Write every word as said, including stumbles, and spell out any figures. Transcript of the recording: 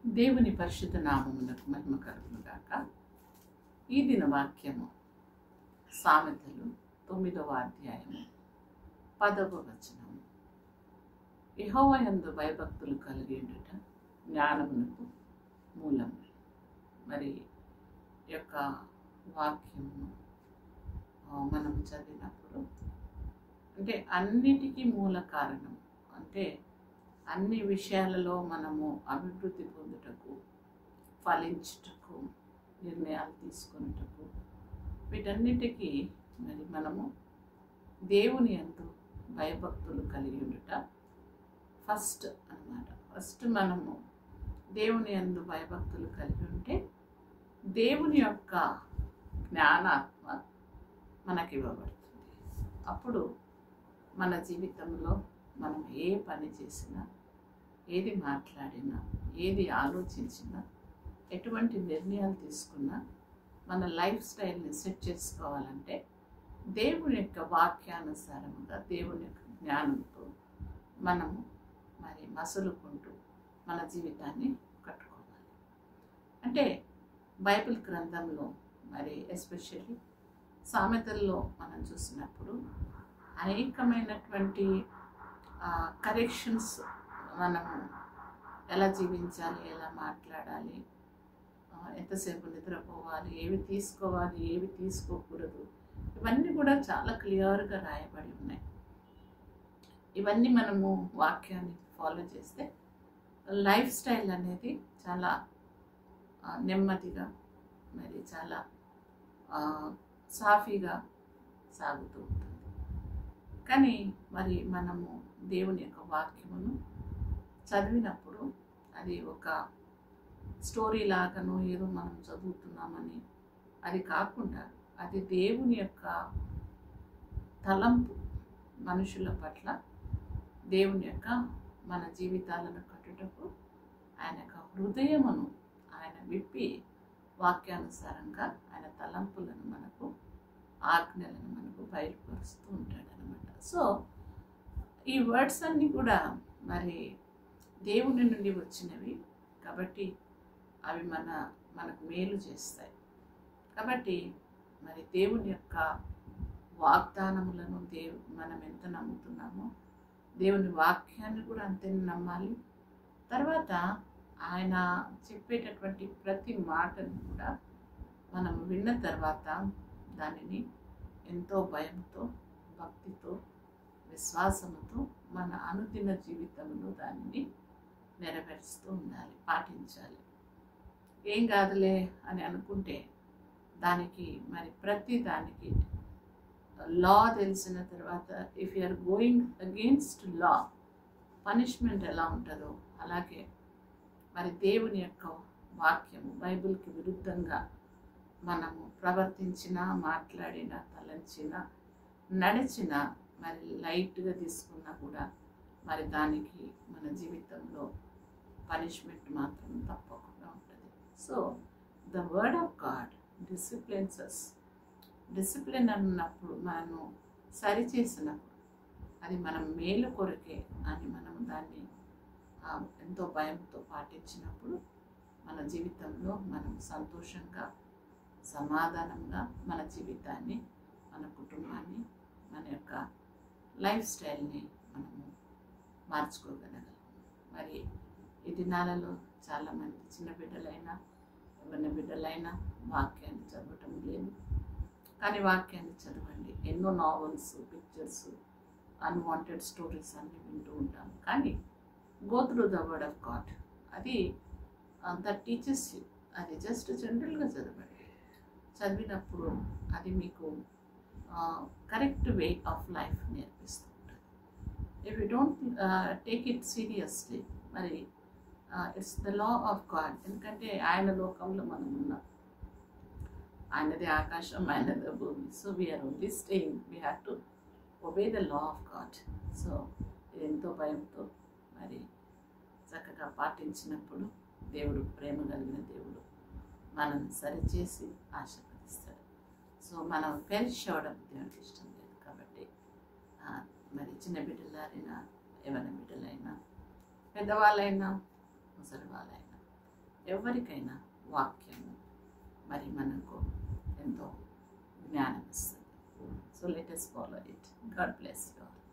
దేవుని పరిశుద్ధ నామమునకు మహిమ కలుగును గాక. ఈ దిన వాక్యము సామెతలు తొమ్మిదవ అధ్యాయము పదవ వచనము. యెహోవా యందు భయభక్తులు కలిగి ఉండుట జ్ఞానమునకు మూలము. మరి యొక్క వాక్యము మనం చదివినప్పుడు అంటే అన్నిటికీ మూల కారణం అంటే అన్ని విషయాలలో మనము అభివృద్ధి పొందుటకు, ఫలించుటకు, నిర్ణయాలు తీసుకున్నటకు, వీటన్నిటికీ మరి మనము దేవుని యందు భయభక్తులు కలిగి ఉండుట ఫస్ట్ అన్నమాట. ఫస్ట్ మనము దేవుని యందు భయభక్తులు కలిగి ఉంటే దేవుని యొక్క జ్ఞానాత్మ మనకి ఇవ్వబడుతుంది. అప్పుడు మన జీవితంలో మనం ఏ పని చేసినా, ఏది మాట్లాడినా, ఏది ఆలోచించినా, ఎటువంటి నిర్ణయాలు తీసుకున్నా మన లైఫ్ స్టైల్ని సెట్ చేసుకోవాలంటే దేవుని యొక్క వాక్యానుసారముగా దేవుని యొక్క జ్ఞానంతో మనము మరి మసులుకుంటూ మన జీవితాన్ని కట్టుకోవాలి. అంటే బైబిల్ గ్రంథంలో మరి ఎస్పెషల్లీ సామెతల్లో మనం చూసినప్పుడు అనేకమైనటువంటి కరెక్షన్స్, మనము ఎలా జీవించాలి, ఎలా మాట్లాడాలి, ఎంతసేపు నిద్రపోవాలి, ఏవి తీసుకోవాలి, ఏవి తీసుకోకూడదు, ఇవన్నీ కూడా చాలా క్లియర్గా రాయబడి ఉన్నాయి. ఇవన్నీ మనము వాక్యాన్ని ఫాలో చేస్తే లైఫ్ స్టైల్ అనేది చాలా నెమ్మదిగా మరి చాలా సాఫీగా సాగుతూ ఉంటుంది. కానీ మరి మనము దేవుని యొక్క వాక్యమును చదివినప్పుడు అది ఒక స్టోరీ లాగానో ఏదో మనం చదువుతున్నామని అది కాకుండా అది దేవుని యొక్క తలంపు మనుషుల పట్ల, దేవుని యొక్క మన జీవితాలను కట్టుటకు ఆయన యొక్క హృదయమును ఆయన విప్పి వాక్యానుసారంగా ఆయన తలంపులను మనకు, ఆజ్ఞలను మనకు బయలుపరుస్తూ ఉంటాడు అనమాట. సో ఈ వర్డ్స్ అన్నీ కూడా మరి దేవుని నుండి వచ్చినవి కాబట్టి అవి మన మనకు మేలు చేస్తాయి. కాబట్టి మరి దేవుని యొక్క వాగ్దానములను దేవు మనం ఎంత నమ్ముతున్నామో దేవుని వాక్యాన్ని కూడా అంతే నమ్మాలి. తర్వాత ఆయన చెప్పేటటువంటి ప్రతి మాటను కూడా మనం విన్న తర్వాత దానిని ఎంతో భయంతో, భక్తితో, విశ్వాసముతో మన అనుదిన జీవితంలో దానిని నెరవేరుస్తూ ఉండాలి, పాటించాలి. ఏం కాదులే అని అనుకుంటే దానికి మరి ప్రతి దానికి లా తెలిసిన తర్వాత if you are going against law punishment ఎలా ఉంటుందో అలాగే మరి దేవుని యొక్క వాక్యము బైబిల్కి విరుద్ధంగా మనము ప్రవర్తించినా, మాట్లాడినా, తలంచినా, నడిచినా, మరి లైట్గా తీసుకున్నా కూడా మరి దానికి మన జీవితంలో పనిష్మెంట్ మాత్రం తప్పకుండా ఉంటుంది. So the word of God disciplines us. Discipline అన్నప్పుడు మనము సరిచేసినప్పుడు అది మనం మేలు కొరకే అని మనం దాన్ని ఎంతో భయంతో పాటించినప్పుడు మన జీవితంలో మనం సంతోషంగా, సమాధానంగా మన జీవితాన్ని, మన కుటుంబాన్ని, మన యొక్క లైఫ్ స్టైల్ని మనము మార్చుకోగలగాలి. మరి ఈ దినాలలో చాలామంది చిన్న బిడ్డలైనా, ఎవరిన బిడ్డలైనా వాక్యాన్ని చదవటం లేదు. కానీ వాక్యాన్ని చదవండి. ఎన్నో నావెల్స్, పిక్చర్స్, అన్వాంటెడ్ స్టోరీస్ అన్నీ వింటూ ఉంటాం. కానీ go through the word of God, అది దట్ టీచర్స్ యూ. అది జస్ట్ జనరల్గా చదవండి. చదివినప్పుడు అది మీకు కరెక్ట్ వే ఆఫ్ లైఫ్ నేర్పిస్తూ ఉంటుంది. If you don't take it seriously, మరి it's the law of God. ఎందుకంటే ఆయన లోకంలో మనం ఉన్నాం, ఆయనది ఆకాశం, ఆయనది భూమి. So we're only staying, we have to obey the law of God. So ఎంతో భయంతో మరి చక్కగా పాటించినప్పుడు దేవుడు, ప్రేమ కలిగిన దేవుడు మనల్ని సరిచేసి ఆశీర్వదిస్తాడు. సో మనం పెరిష్ అవ్వడం దేవునికి ఇష్టం లేదు. కాబట్టి మరి చిన్న బిడ్డలారైనా, ఎవరి బిడ్డలైనా, పెద్దవాళ్ళైనా, ముసలి వాళ్ళైనా ఎవరికైనా వాక్యము మరి మనకు ఎంతో జ్ఞానం ఇస్తుంది. So let us follow it. God bless you all.